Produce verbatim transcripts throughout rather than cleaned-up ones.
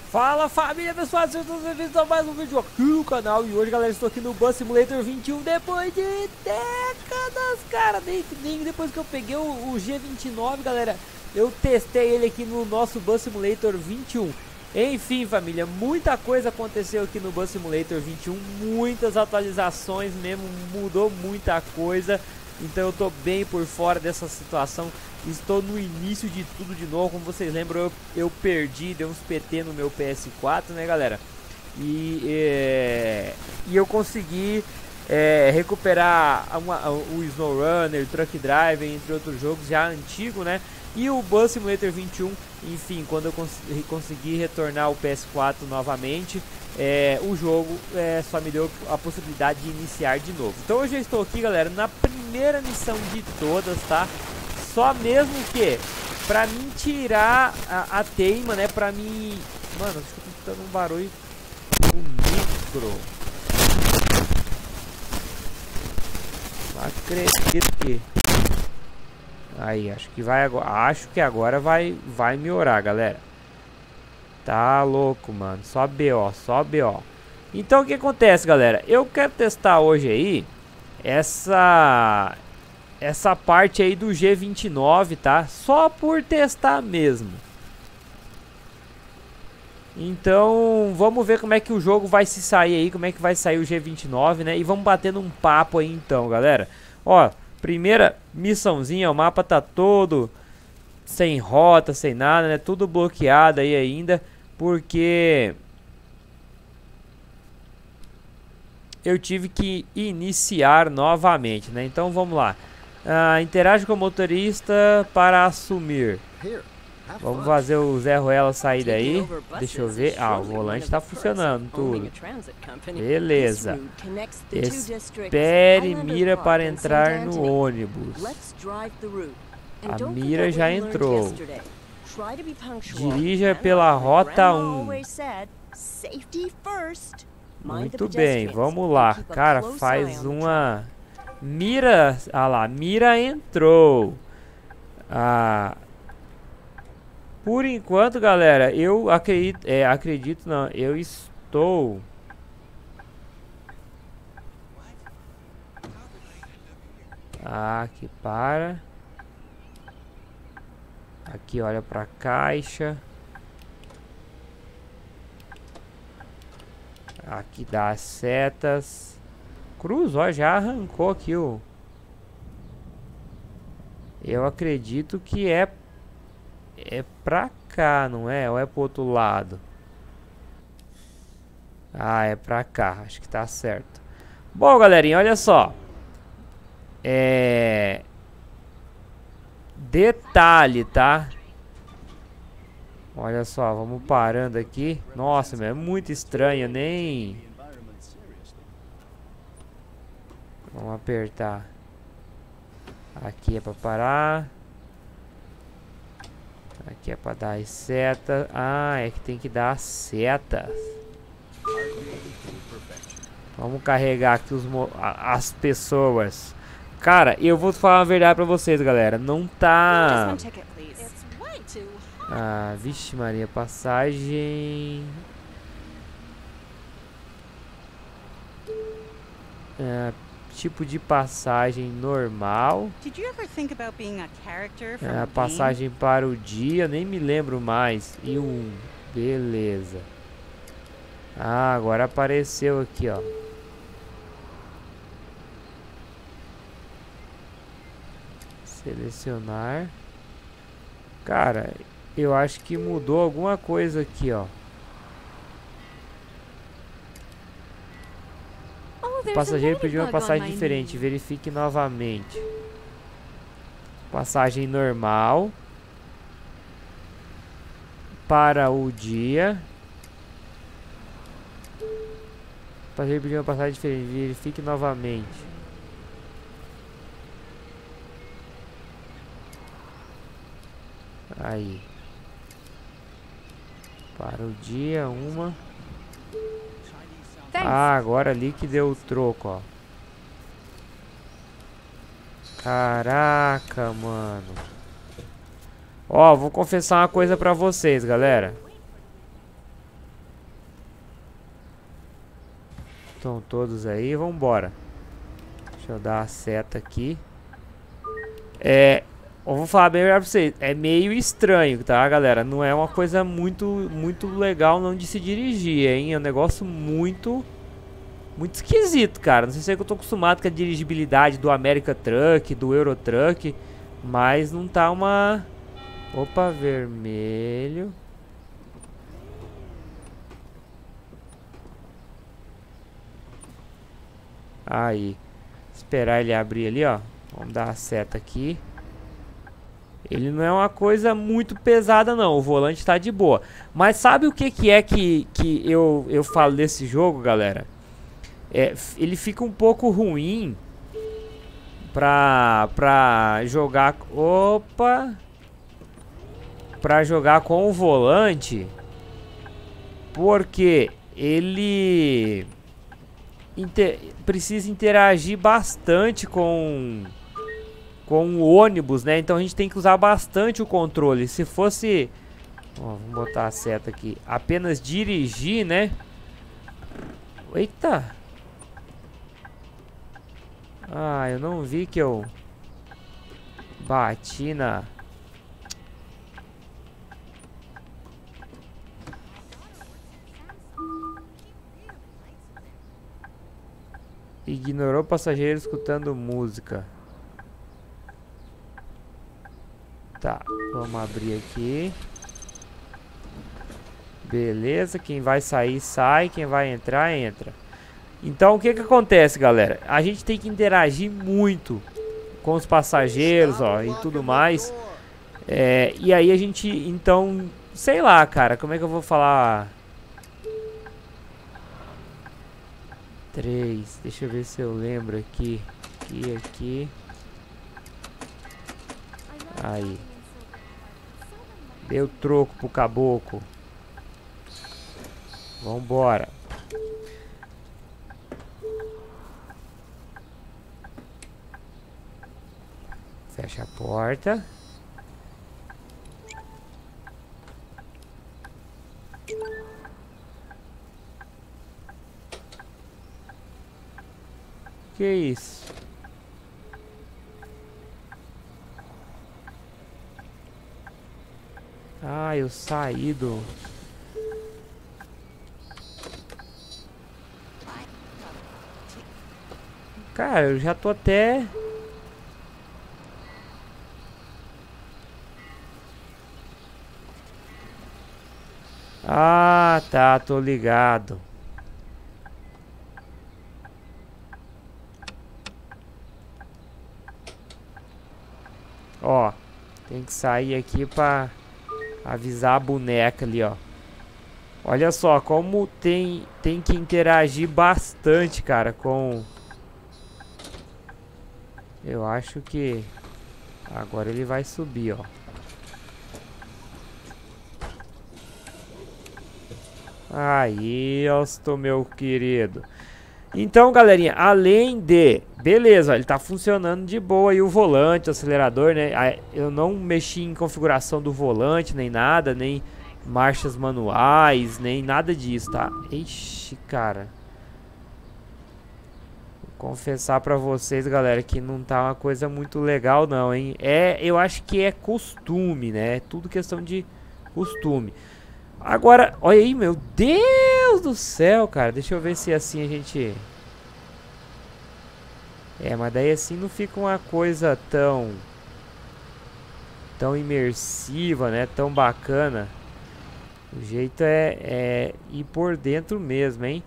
Fala família pessoal, sejam todos bem-vindos a mais um vídeo aqui no canal. E hoje galera, estou aqui no Bus Simulator vinte e um depois de décadas, cara. Nem, nem depois que eu peguei o, o G vinte e nove, galera, eu testei ele aqui no nosso Bus Simulator vinte e um. Enfim família, muita coisa aconteceu aqui no Bus Simulator vinte e um. Muitas atualizações mesmo, mudou muita coisa. Então eu tô bem por fora dessa situação. Estou no início de tudo de novo. Como vocês lembram, eu, eu perdi, dei uns P T no meu P S quatro, né galera? E, é, e eu consegui é, recuperar uma, o SnowRunner, o Truck Driver, entre outros jogos já antigo, né? E o Bus Simulator vinte e um, enfim, quando eu cons consegui retornar o P S quatro novamente, é, o jogo é, só me deu a possibilidade de iniciar de novo. Então hoje eu estou aqui, galera, na primeira missão de todas, tá? Só mesmo que pra mim tirar a, a teima, né? Pra mim... Mano, acho que eu tô escutando um barulho no micro. Não acredito que... Aí, acho que vai agora. Acho que agora vai, vai melhorar, galera. Tá louco, mano. Só B O, só B O. Então o que acontece, galera? Eu quero testar hoje aí essa essa parte aí do G vinte e nove, tá? Só por testar mesmo. Então, vamos ver como é que o jogo vai se sair aí, como é que vai sair o G vinte e nove, né? E vamos batendo um papo aí então, galera. Ó, primeira missãozinha, o mapa tá todo sem rota, sem nada, né? Tudo bloqueado aí ainda, porque eu tive que iniciar novamente, né? Então vamos lá. Ah, interage com o motorista para assumir. Vamos fazer o Zé Ruela sair daí. Deixa eu ver. Ah, o volante tá funcionando tudo. Beleza. Espere mira para entrar no ônibus. A mira já entrou. Dirija pela rota um. Muito bem, vamos lá. Cara, faz uma... Mira... Ah lá, mira entrou. Ah... Por enquanto, galera, eu acredito, é, acredito não, eu estou... Ah, aqui para. Aqui olha pra caixa. Aqui dá as setas. Cruz, ó, já arrancou aqui o... Eu acredito que é... É pra cá, não é? Ou é pro outro lado? Ah, é pra cá. Acho que tá certo. Bom, galerinha, olha só. É... Detalhe, tá? Olha só, vamos parando aqui. Nossa, meu, é muito estranho, nem... Vamos apertar. Aqui é pra parar. Aqui é pra dar as setas. Ah, é que tem que dar as setas. Vamos carregar aqui os mo as pessoas. Cara, eu vou falar uma verdade pra vocês, galera. Não tá... Ah, vixe Maria, passagem... É, tipo de passagem normal. É, passagem para o dia, nem me lembro mais. E um, beleza. Ah, agora apareceu aqui, ó. Selecionar. Cara, eu acho que mudou alguma coisa aqui, ó. O passageiro pediu uma passagem diferente. Verifique novamente. Passagem normal. Para o dia. O passageiro pediu uma passagem diferente. Verifique novamente. Aí. Para o dia, uma. Ah, agora ali que deu o troco, ó. Caraca, mano. Ó, vou confessar uma coisa pra vocês, galera. Estão todos aí, vambora. Deixa eu dar a seta aqui. É, eu vou falar bem pra vocês, é meio estranho, tá, galera? Não é uma coisa muito, muito legal não de se dirigir, hein? É um negócio muito, muito esquisito, cara. Não sei se é que eu tô acostumado com a dirigibilidade do America Truck, do Euro Truck, mas não tá uma... Opa, vermelho. Aí. Esperar ele abrir ali, ó. Vamos dar a seta aqui. Ele não é uma coisa muito pesada, não. O volante tá de boa. Mas sabe o que, que é que, que eu, eu falo desse jogo, galera? É, ele fica um pouco ruim pra, pra jogar... Opa! Pra jogar com o volante. Porque ele... Inter precisa interagir bastante com com o ônibus, né? Então a gente tem que usar bastante o controle. Se fosse, ó, vamos botar a seta aqui, apenas dirigir, né? Eita! Ah, eu não vi que eu bati na... Ignorou passageiro escutando música. Tá, vamos abrir aqui. Beleza, quem vai sair, sai. Quem vai entrar, entra. Então, o que que acontece, galera? A gente tem que interagir muito com os passageiros, ó, e tudo mais. É, e aí a gente, então, sei lá, cara, como é que eu vou falar... Três, deixa eu ver se eu lembro aqui. Aqui, aqui. Aí. Deu troco pro caboclo. Vambora. Fecha a porta. Que isso? Ah, eu saí do... Cara, eu já tô até... Ah, tá, tô ligado. Ó, tem que sair aqui pra avisar a boneca ali, ó. Olha só, como tem, tem que interagir bastante, cara, com... Eu acho que... Agora ele vai subir, ó. Aí, Austin, meu querido. Então, galerinha, além de... Beleza, ó, ele tá funcionando de boa aí o volante, o acelerador, né? Eu não mexi em configuração do volante, nem nada, nem marchas manuais, nem nada disso, tá? Ixi, cara. Vou confessar pra vocês, galera, que não tá uma coisa muito legal não, hein? É, eu acho que é costume, né? É tudo questão de costume. Agora, olha aí, meu Deus do céu, cara. Deixa eu ver se assim a gente... É, mas daí assim não fica uma coisa tão... Tão imersiva, né? Tão bacana. O jeito é, é ir por dentro mesmo, hein?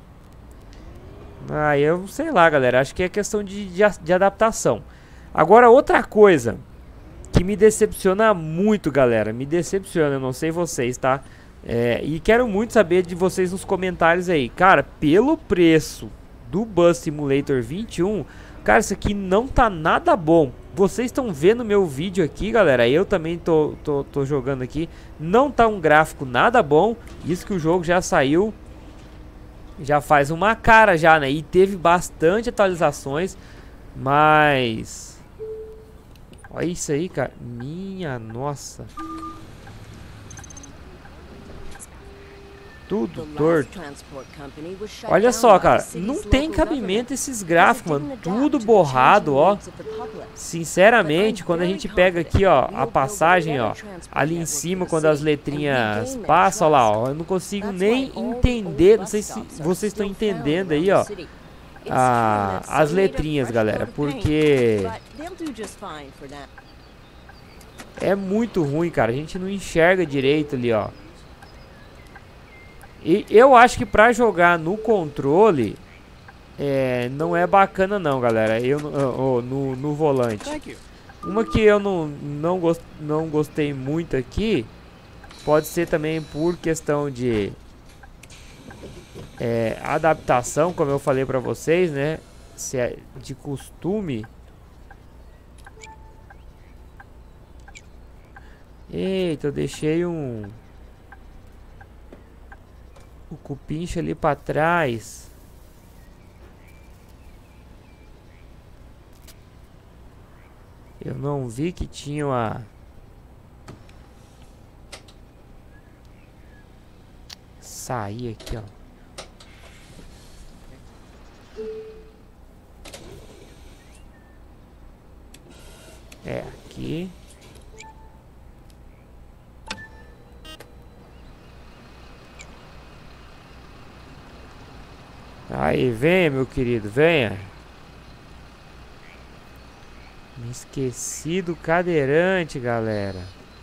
Ah, eu sei lá, galera. Acho que é questão de, de, de adaptação. Agora, outra coisa que me decepciona muito, galera. Me decepciona, eu não sei vocês, tá? É, e quero muito saber de vocês nos comentários aí. Cara, pelo preço do Bus Simulator vinte e um, cara, isso aqui não tá nada bom. Vocês estão vendo meu vídeo aqui, galera. Eu também tô, tô, tô jogando aqui. Não tá um gráfico nada bom. Isso que o jogo já saiu já faz uma cara já, né? E teve bastante atualizações. Mas... olha isso aí, cara. Minha nossa. tudo torto. Olha só, cara, não tem cabimento esses gráficos, mano, tudo borrado, ó. Sinceramente, quando a gente pega aqui, ó, a passagem, ó, ali em cima, quando as letrinhas passam, ó lá, ó, eu não consigo nem entender, não sei se vocês estão entendendo aí, ó, a, as letrinhas, galera, porque é muito ruim, cara, a gente não enxerga direito ali, ó. E eu acho que pra jogar no controle é, não é bacana não, galera. Eu oh, no, no volante. Uma que eu não, não, gost, não gostei muito aqui, pode ser também por questão de é, adaptação, como eu falei pra vocês, né? Se é de costume. Eita, eu deixei um... o cupincha ali pra trás. Eu não vi que tinha uma... Sair aqui, ó. É, aqui. Aí, venha, meu querido, venha. Me esqueci do cadeirante, galera.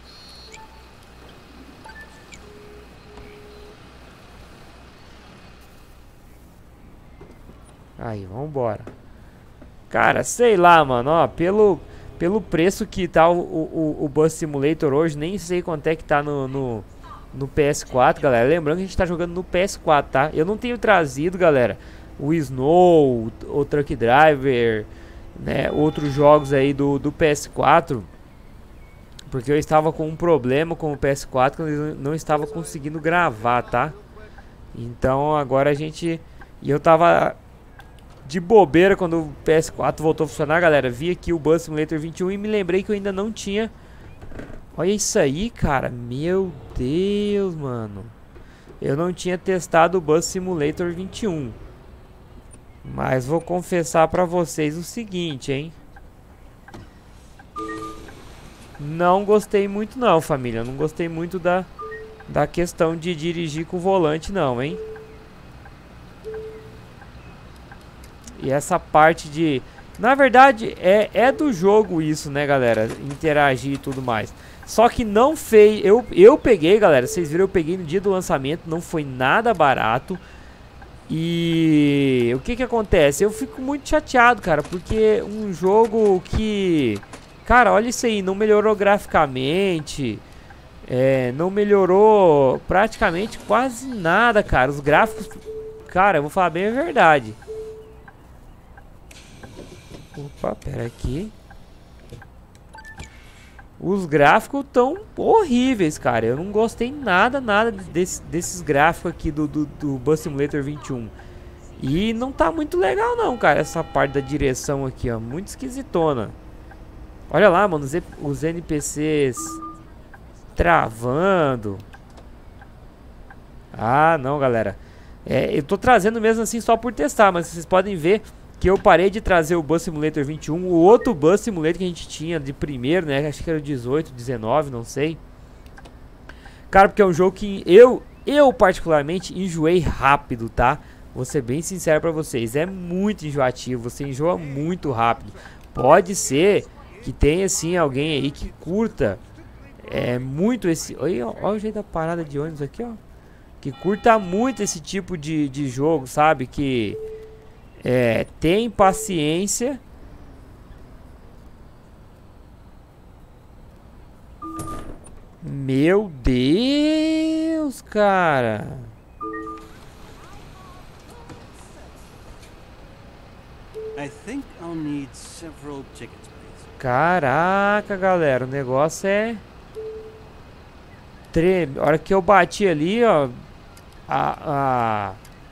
Aí, vambora. Cara, sei lá, mano, ó, pelo, pelo preço que tá o, o, o Bus Simulator hoje, nem sei quanto é que tá no... no No P S quatro, galera. Lembrando que a gente tá jogando no P S quatro, tá? Eu não tenho trazido, galera, o Snow, o Truck Driver, né? Outros jogos aí do, do P S quatro. Porque eu estava com um problema com o P S quatro que eu não estava conseguindo gravar, tá? Então agora a gente... E eu tava de bobeira quando o P S quatro voltou a funcionar, galera. Vi aqui o Bus Simulator vinte e um e me lembrei que eu ainda não tinha... Olha isso aí, cara. Meu Deus, mano. Eu não tinha testado o Bus Simulator vinte e um. Mas vou confessar pra vocês o seguinte, hein. Não gostei muito não, família. Não gostei muito da, da questão de dirigir com o volante não, hein. E essa parte de... Na verdade, é, é do jogo isso, né, galera? Interagir e tudo mais. Só que não fez... Eu, eu peguei, galera, vocês viram, eu peguei no dia do lançamento. Não foi nada barato. E... o que que acontece? Eu fico muito chateado, cara. Porque um jogo que... Cara, olha isso aí. Não melhorou graficamente. É, não melhorou praticamente quase nada, cara. Os gráficos... Cara, eu vou falar bem a verdade. Opa, pera aqui. Os gráficos estão horríveis, cara. Eu não gostei nada, nada desse, desses gráficos aqui do, do, do Bus Simulator vinte e um. E não tá muito legal não, cara. Essa parte da direção aqui, ó. Muito esquisitona. Olha lá, mano. Os, os N P Cs travando. Ah, não, galera. É, eu tô trazendo mesmo assim só por testar. Mas vocês podem ver que eu parei de trazer o Bus Simulator vinte e um, o outro Bus Simulator que a gente tinha de primeiro, né? Acho que era o dezoito, dezenove, não sei. Cara, porque é um jogo que eu, eu particularmente enjoei rápido, tá? Vou ser bem sincero pra vocês, é muito enjoativo, você enjoa muito rápido. Pode ser que tenha, assim, alguém aí que curta é, muito esse... Olha, olha o jeito da parada de ônibus aqui, ó. Que curta muito esse tipo de, de jogo, sabe? Que... É, tem paciência. Meu Deus, cara. I think I'll need several tickets, please. Caraca, galera, o negócio é treme. A hora que eu bati ali, ó, a, a...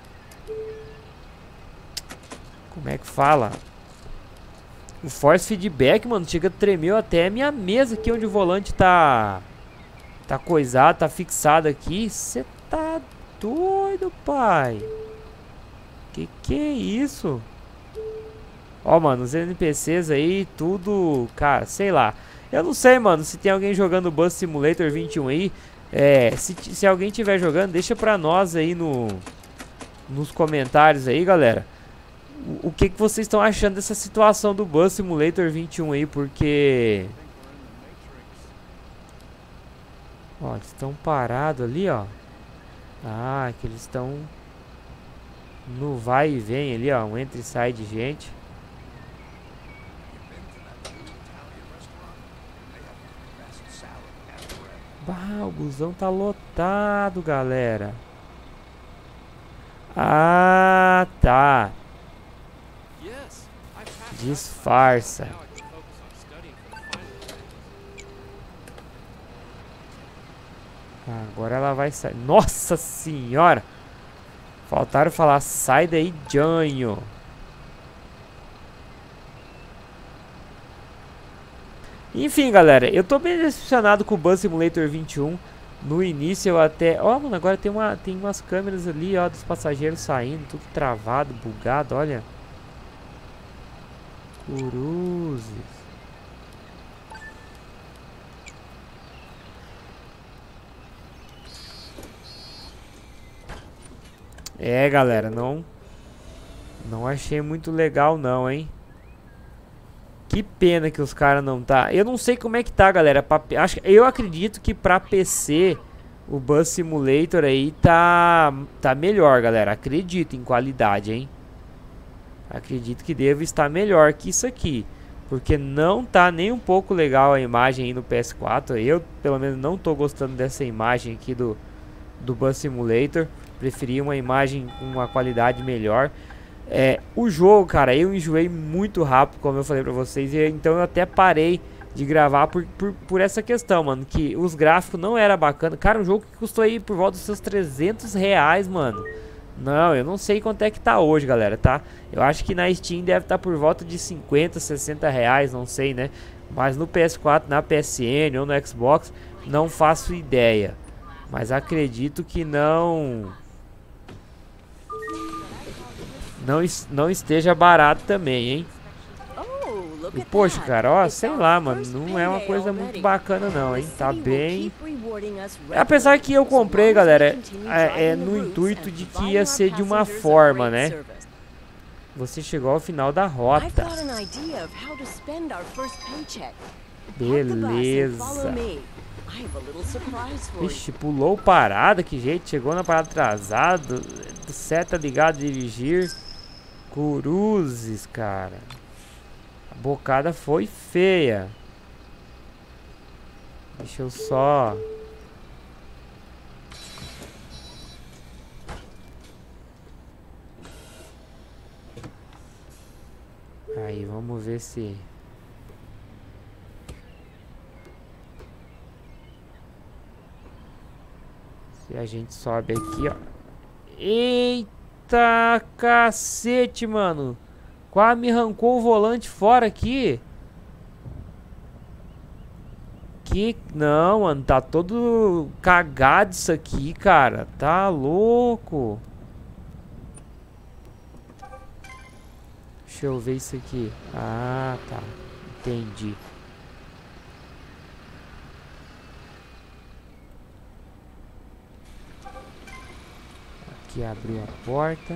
como é que fala? O force feedback, mano, chega, tremeu até a minha mesa aqui onde o volante tá tá coisado, tá fixado aqui. Você tá doido, pai. Que que é isso? Ó, mano, os N P Cs aí, tudo... Cara, sei lá. Eu não sei, mano, se tem alguém jogando Bus Simulator vinte e um aí. É, se, se alguém tiver jogando, deixa pra nós aí no... Nos comentários aí, galera. O, o que que vocês estão achando dessa situação do Bus Simulator vinte e um aí, porque... Ó, eles estão parados ali, ó. Ah, que eles estão... No vai e vem ali, ó, um entra e sai de gente. Bah, o busão tá lotado, galera. Ah, tá. Disfarça. Agora ela vai sair. Nossa senhora! Faltaram falar, sai daí, Janho. Enfim, galera, eu tô bem decepcionado com o Bus Simulator vinte e um. No início eu até... Ó, mano, agora tem, uma, tem umas câmeras ali, ó, dos passageiros saindo, tudo travado, bugado, olha. Cruzes. É, galera, não... Não achei muito legal não, hein. Que pena que os caras não tá. Eu não sei como é que tá, galera. Pra, acho, eu acredito que pra P C o Bus Simulator aí tá, tá melhor, galera. Acredito em qualidade, hein. Acredito que deve estar melhor que isso aqui. Porque não tá nem um pouco legal a imagem aí no P S quatro. Eu, pelo menos, não tô gostando dessa imagem aqui do, do Bus Simulator. Preferi uma imagem com uma qualidade melhor. É, o jogo, cara, eu enjoei muito rápido, como eu falei pra vocês, e então eu até parei de gravar por, por, por essa questão, mano, que os gráficos não era bacana. Cara, um jogo que custou aí por volta dos seus trezentos reais, mano. Não, eu não sei quanto é que tá hoje, galera, tá? Eu acho que na Steam deve estar tá por volta de cinquenta, sessenta reais, não sei, né? Mas no P S quatro, na P S N ou no Xbox, não faço ideia. Mas acredito que não... Não, não esteja barato também, hein? E, poxa, cara, ó, sei lá, mano, não é uma coisa muito bacana não, hein? Tá bem... Apesar que eu comprei, galera, é, é no intuito de que ia ser de uma forma, né? Você chegou ao final da rota. Beleza. Ixi, pulou parada, que jeito. Chegou na parada atrasado. Seta ligado, dirigir. Cruzes, cara. A bocada foi feia. Deixa eu só... Aí, vamos ver se... Se a gente sobe aqui, ó. Eita cacete, mano. Quase me arrancou o volante fora aqui. Que... Não, mano. Tá todo cagado isso aqui, cara. Tá louco. Deixa eu ver isso aqui. Ah, tá. Entendi. Aqui abriu a porta.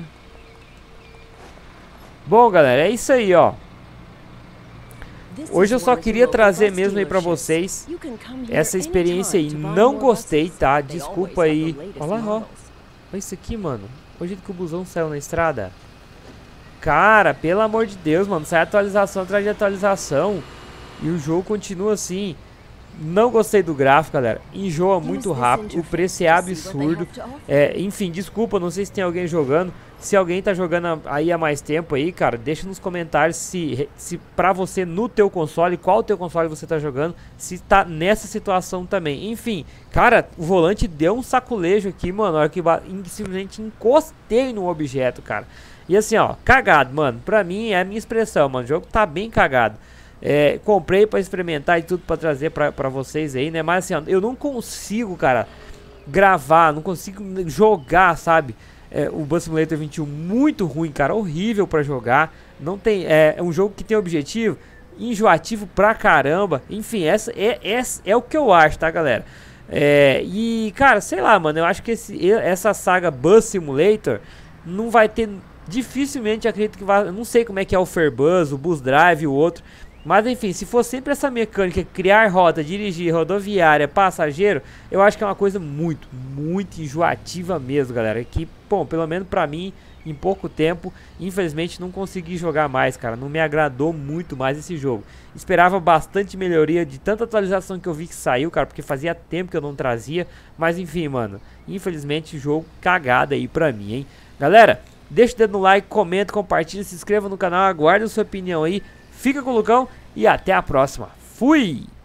Bom, galera, é isso aí, ó. Hoje eu só queria trazer mesmo aí pra vocês essa experiência aí. Não gostei, tá? Desculpa aí. Olha lá, ó. Olha isso aqui, mano. Olha o jeito que o busão saiu na estrada. Cara, pelo amor de Deus, mano. Sai atualização atrás de atualização. E o jogo continua assim. Não gostei do gráfico, galera. Enjoa muito rápido. O preço é absurdo. É, enfim, desculpa, não sei se tem alguém jogando. Se alguém tá jogando aí há mais tempo aí, cara, deixa nos comentários se, se pra você no teu console, qual teu console você tá jogando, se tá nessa situação também. Enfim, cara, o volante deu um saculejo aqui, mano, na hora que simplesmente encostei no objeto, cara. E assim, ó, cagado, mano. Pra mim é a minha expressão, mano. O jogo tá bem cagado. É, comprei pra experimentar e tudo pra trazer pra, pra vocês aí, né? Mas assim, ó, eu não consigo, cara, gravar, não consigo jogar, sabe? É, o Bus Simulator vinte e um muito ruim, cara, horrível pra jogar. Não tem, é, é um jogo que tem objetivo, enjoativo pra caramba. Enfim, essa é, é, é o que eu acho, tá, galera? É, e, cara, sei lá, mano, eu acho que esse, essa saga Bus Simulator não vai ter, dificilmente acredito que vai, eu não sei como é que é o Fairbus, o Bus Drive, o outro. Mas enfim, se for sempre essa mecânica, criar rota, dirigir, rodoviária, passageiro, eu acho que é uma coisa muito, muito enjoativa mesmo, galera. Que, bom, pelo menos pra mim, em pouco tempo, infelizmente não consegui jogar mais, cara. Não me agradou muito mais esse jogo. Esperava bastante melhoria de tanta atualização que eu vi que saiu, cara, porque fazia tempo que eu não trazia. Mas enfim, mano, infelizmente jogo cagado aí pra mim, hein. Galera, deixa o dedo no like, comenta, compartilha, se inscreva no canal, aguarde a sua opinião aí. Fica com o Lucão e até a próxima. Fui!